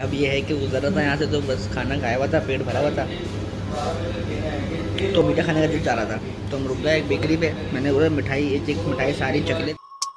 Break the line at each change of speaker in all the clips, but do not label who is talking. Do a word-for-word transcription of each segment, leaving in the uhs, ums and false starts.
अब ये है कि गुजरा था यहाँ से तो बस खाना खाया हुआ था, पेट भरा हुआ था, तो मीठा खाने का दिल चाह रहा था। तो हम रुक गए एक बेकरी पे, मैंने बोला मिठाई, एक एक मिठाई सारी चॉकलेट।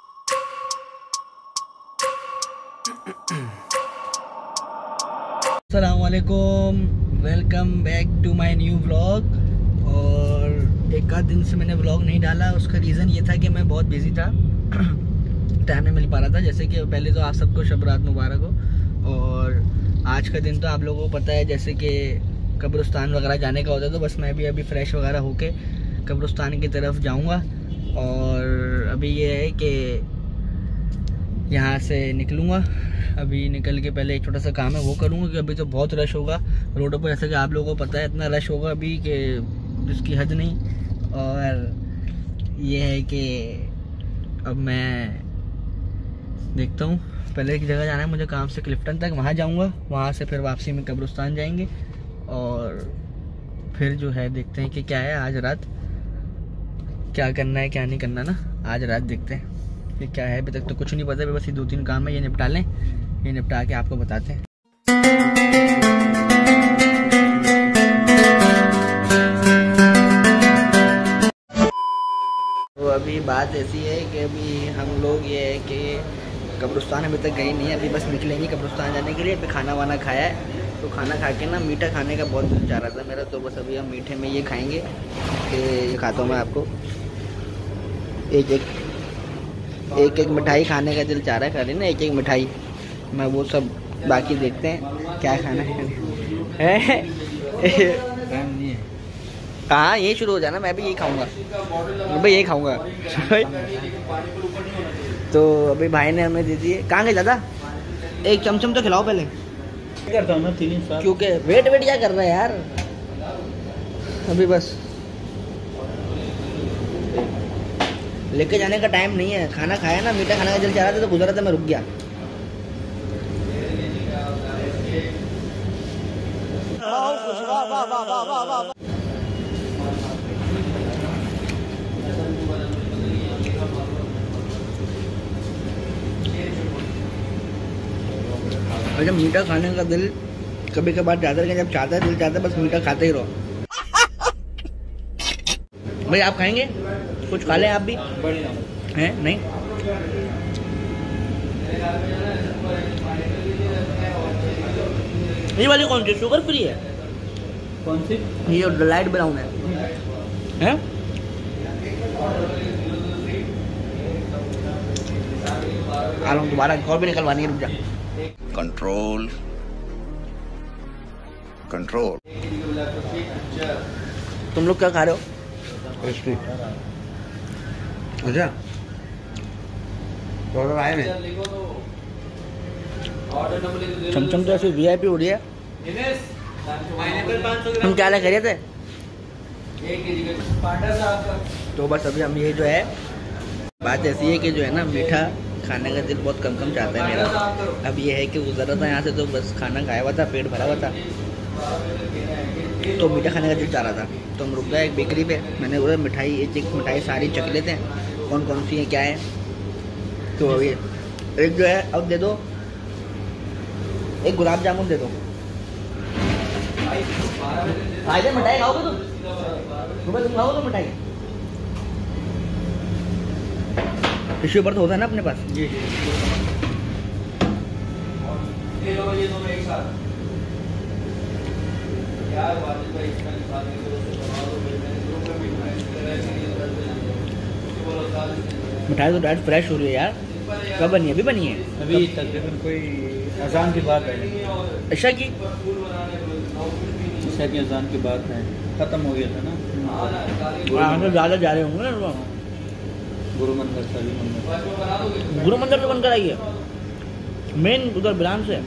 अस्सलाम वालेकुम, welcome back to my new vlog. और एक आध दिन से मैंने व्लॉग नहीं डाला, उसका रीज़न ये था कि मैं बहुत बिजी था, टाइम नहीं मिल पा रहा था। जैसे कि पहले तो आप सबको शब रात मुबारक हो, और आज का दिन तो आप लोगों को पता है जैसे कि कब्रिस्तान वगैरह जाने का होता है। तो बस मैं भी अभी फ़्रेश वगैरह होके कब्रिस्तान की तरफ जाऊंगा। और अभी ये है कि यहाँ से निकलूँगा, अभी निकल के पहले एक छोटा सा काम है वो करूँगा, कि अभी तो बहुत रश होगा रोडों पर, जैसे कि आप लोगों को पता है इतना रश होगा अभी कि जिसकी हद नहीं। और ये है कि अब मैं देखता हूँ, पहले एक जगह जाना है मुझे काम से क्लिफ्टन तक, वहाँ जाऊँगा, वहाँ से फिर वापसी में कब्रिस्तान जाएंगे। और फिर जो है देखते हैं कि क्या है आज रात, क्या करना है क्या नहीं करना ना, आज रात देखते हैं कि क्या है। अभी तक तो कुछ नहीं पता, बस ये दो तीन काम है, ये निपटा लें, ये निपटा के आपको बताते हैं। तो अभी बात ऐसी है कि अभी हम लोग ये है कि कब्रिस्तान अभी तक गए नहीं है, अभी बस निकलेंगे कब्रिस्तान जाने के लिए। अभी खाना वाना खाया है, तो खाना खा के ना मीठा खाने का बहुत दिल चाह रहा था मेरा, तो बस अभी हम मीठे में ये खाएंगे कि ये खाता हूँ मैं आपको, एक एक एक एक मिठाई खाने का दिल चाह रहा है, खाली ना एक एक मिठाई, मैं वो सब बाकी देखते हैं क्या खाना है। कहाँ यही शुरू हो जाना, मैं भी यही खाऊंगा, मैं भी यही खाऊंगा। तो अभी भाई ने हमें दे दिए, कहाँ गए दादा, एक चमचम तो खिलाओ पहले,
करता हूँ ना तीन साल,
क्योंकि वेट वेट क्या कर रहा है यार। अभी बस लेके जाने का टाइम नहीं है, खाना खाया ना, मीठा खाने का दिल चाह रहा था तो गुजरा था, मैं रुक गया। और जब मीठा खाने का दिल कभी कभार चाहता है, जब चाहता है दिल चाहता है बस मीठा खाते ही रहो। भाई आप खाएंगे कुछ, खा लें आप भी हैं? नहीं ये वाली कौन सी शुगर फ्री है?
कौन सी?
ये लाइट ब्राउन है, हैं? आ रहा हूँ दोबारा, और भी निकलवानी है, रुक जा।
Control control.
तुम लोग क्या खा रहे हो? अच्छा तो आए में चमचम तो ऐसे वीआईपी हो रही है। हम क्या करिए थे, तो बस अभी हम ये जो है बात ऐसी है कि जो है ना मीठा खाने का दिल बहुत कम कम चाहता है मेरा। अब ये है कि गुजरा था यहाँ से तो बस खाना खाया हुआ था, पेट भरा हुआ था, तो मीठा खाने का दिल चाह रहा था। तो हम रुक गए एक बेकरी पे, मैंने बोला मिठाई, एक एक मिठाई सारी चॉकलेट हैं, कौन कौन सी हैं क्या है। तो अभी एक जो है अब दे दो, एक गुलाब जामुन दे दो। आज मिठाई खाओगे तुम? सुबह तुम खाओगे मिठाई? टिश्यू पेपर तो होता है ना अपने पास? जी मिठाई तो डायरेक्ट फ्रेश हो रही है यार। कब बनी है? अभी बनी है?
अभी तकरीबन कोई अजान की बात है।
अच्छा की
ईशा की अजान की बात है, ख़त्म हो गया था ना।
हम तो ज़्यादा जा रहे होंगे ना,
गुरु मंदिर सभी मंदिर,
गुरु मंदिर से बनकर आई है मेन उधर बिलान से,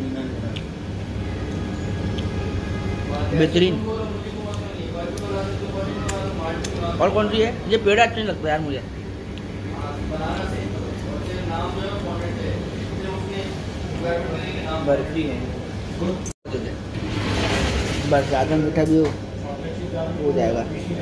बेहतरीन। और कौन सी है? ये पेड़ा अच्छा नहीं लगता यार मुझे।
बर्फी है,
बस ज़्यादा मीठा भी हो, हो जाएगा।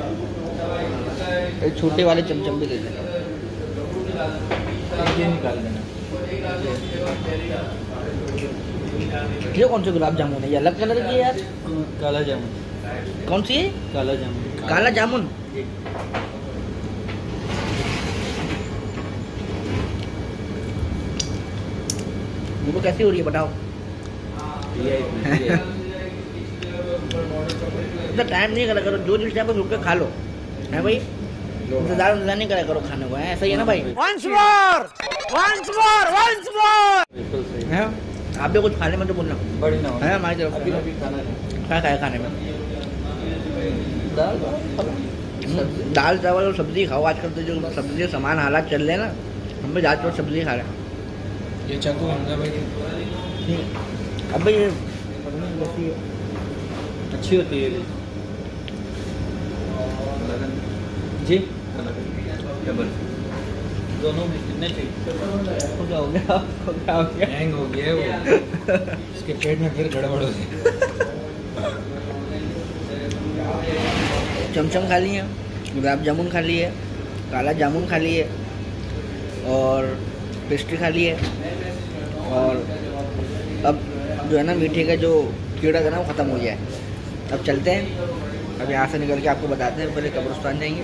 एक छोटे वाले चमचम भी दे देना,
ये निकाल देना।
ये कौन से गुलाब जामुन है? ये अलग कलर की है यार।
काला जामुन।
कौन सी है?
काला जामुन।
काला जामुन। वो कैसी हो रही है बताओ? इतना टाइम नहीं करा करो, जो जिस टाइम पर रुक के खा लो है भाई। इंतजार इंतजार नहीं करा करो खाने को, है ऐसा ही है ना भाई? Once more, once more, once more।
बिल्कुल सही
है। आप भी कुछ खाने में तो बोलना
बड़ी ना हो
है हमारी तरफ
अभी
से।
अभी खाना है
क्या खाया खाने में?
दाल
दाल चावल और सब्जी खाओ। आजकल तो जो सब्जी सामान हालात चल रहे हैं ना, हम भी ज़्यादातर सब्जी खा रहे हैं।
ये चाकू होगा भाई
अब भाई ये
अच्छी होती है जी। दोनों में कितने चाहिए?
क्या हो गया? क्या हो गया?
हैंग हो गया है वो। इसके पेट में फिर गड़बड़ हो गई।
चमचम खा लिए, गुलाब जामुन खा लिए, काला जामुन खा लिए और पेस्ट्री खा लिए। और अब जो है ना मीठे का जो कीड़ा था ना वो ख़त्म हो गया है। अब चलते हैं, अब यहाँ से निकल के आपको बताते हैं। पहले कब्रिस्तान जाएंगे,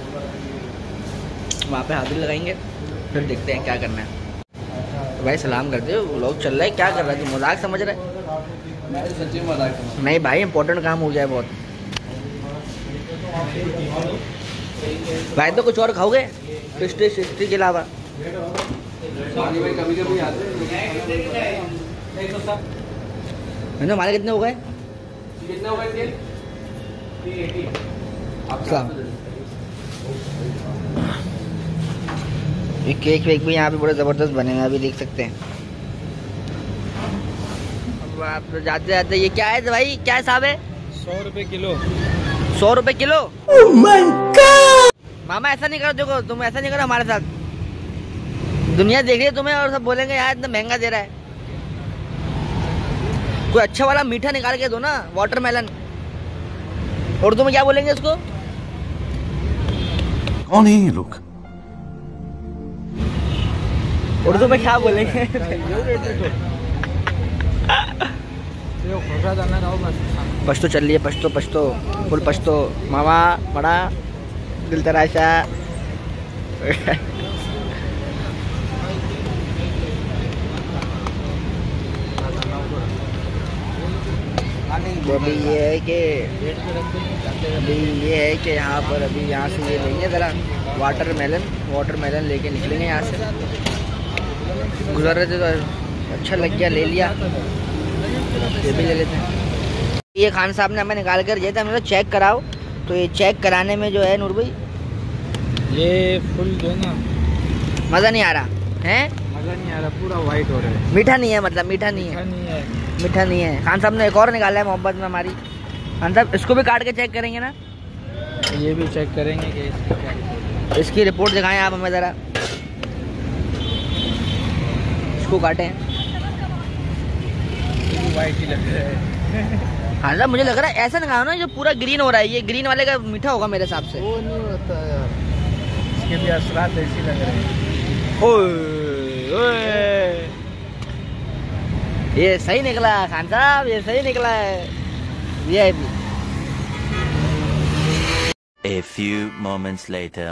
वहाँ पे हाजिरी लगाएंगे, फिर देखते हैं क्या करना है। तो भाई सलाम करते हो, लोग चल रहा है, क्या कर रहा है? तू मजाक समझ रहा है?
मैं सच्ची मजाक कर
नहीं भाई, इंपॉर्टेंट काम हो गया है बहुत। भाई तो कुछ और खाओगे पेस्ट्री शेस्ट्री के अलावा?
भाई कभी कभी आते हैं।
हमारे कितने हो गए?
कितने हो गए?
अच्छा, ये केक वेक भी यहाँ पे बड़े ज़बरदस्त बने हैं, अभी देख सकते हैं। अब आप तो जाते जाते, ये क्या है भाई, क्या हिसाब है?
सौ रुपए किलो।
सौ रुपए किलो? oh my God! मामा ऐसा नहीं करो, देखो तुम ऐसा नहीं करो हमारे साथ। दुनिया देख रही है तुम्हें और सब बोलेंगे यार इतना महंगा दे रहा है। कोई अच्छा वाला मीठा निकाल के दो ना, वाटरमेलन। उर्दू में क्या बोलेंगे इसको?
कौन है ये लोग?
उर्दू में क्या बोलेंगे? पश्तो चल रही है, पश्तो पश्तो फुल पश्तो। मामा बड़ा दिल तराशा। तो अभी ये है कि अभी ये है कि यहाँ पर अभी यहाँ से ये लेंगे ज़रा वाटरमेलन। वाटरमेलन लेके निकलेंगे यहाँ से। गुजर रहे थे तो अच्छा लग गया, ले लिया। ये भी ले लेते हैं। ये खान साहब ने हमें निकाल कर दिया था, हमें तो चेक कराओ। तो ये चेक कराने में जो है नूर भाई,
ये फुल जो है ना,
मज़ा नहीं आ रहा है।
मज़ा नहीं आ रहा, पूरा वाइट हो रहा है।
मीठा नहीं है, मतलब मीठा नहीं है,
नहीं है।
मीठा नहीं है। खान साहब ने एक और निकाला है मोहब्बत में हमारी। खान साहब इसको भी काट के चेक करेंगे ना?
ये भी चेक करेंगे कि इसकी क्या रिपोर्ट है।
इसकी रिपोर्ट दिखाएं आप हमें ज़रा। इसको काटें।
वाइट ही लग रहा है।
हाँ साहब मुझे लग रहा है ऐसा लगाओ ना जो पूरा ग्रीन हो रहा है। ये ग्रीन वाले का मीठा होगा मेरे हिसाब से।
वो नहीं होता यार, इसके भी असरात ऐसे लग रहे हैं।
ओए ओए, ये सही निकला खान साहब, ये सही निकला है। ये
A few moments later.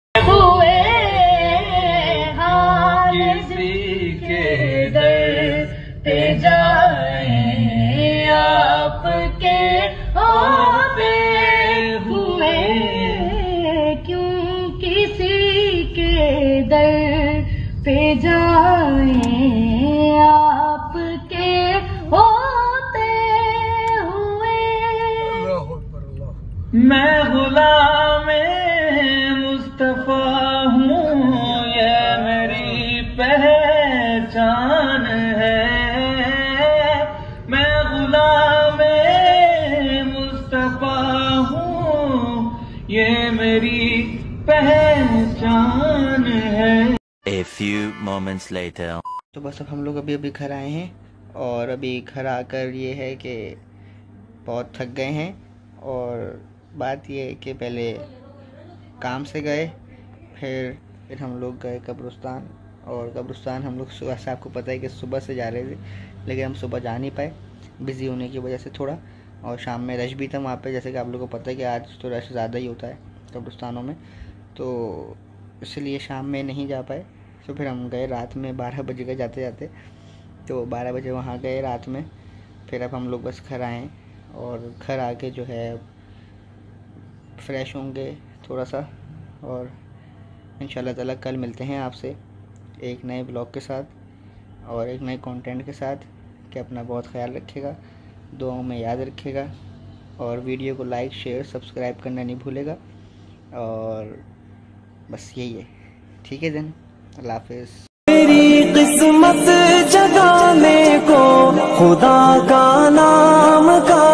किसी के दर पे जाएं आपके होते हुए, क्यों किसी के दर पे जाएं आपके होते हुए। मैं गुलाम मुस्तफा हूँ, ये मेरी पहचान है। मैं गुलाम मुस्तफा हूँ, ये मेरी पहचान है।
A few moments later.
तो बस अब हम लोग अभी अभी घर आए हैं और अभी घर आकर ये है कि बहुत थक गए हैं। और बात ये है कि पहले काम से गए, फिर फिर हम लोग गए कब्रिस्तान। और कब्रिस्तान हम लोग सुबह से, आपको पता है कि सुबह से जा रहे थे लेकिन हम सुबह जा नहीं पाए बिज़ी होने की वजह से थोड़ा, और शाम में रश भी था वहाँ पे, जैसे कि आप लोगों को पता है कि आज तो रश ज़्यादा ही होता है कब्रिस्तानों में, तो इसलिए शाम में नहीं जा पाए। तो फिर हम गए रात में, बारह बजे गए जाते जाते, तो बारह बजे वहाँ गए रात में। फिर अब हम लोग बस घर आए और घर आके जो है फ्रेश होंगे थोड़ा सा, और इंशाल्लाह ताला कल मिलते हैं आपसे एक नए ब्लॉग के साथ और एक नए कंटेंट के साथ। कि अपना बहुत ख्याल रखिएगा, दुआओं में याद रखिएगा, और वीडियो को लाइक शेयर सब्सक्राइब करना नहीं भूलेगा। और बस यही है, ठीक है दिन, अल्लाह हाफिज़।
मेरी किस्मत जगाने को खुदा का नाम का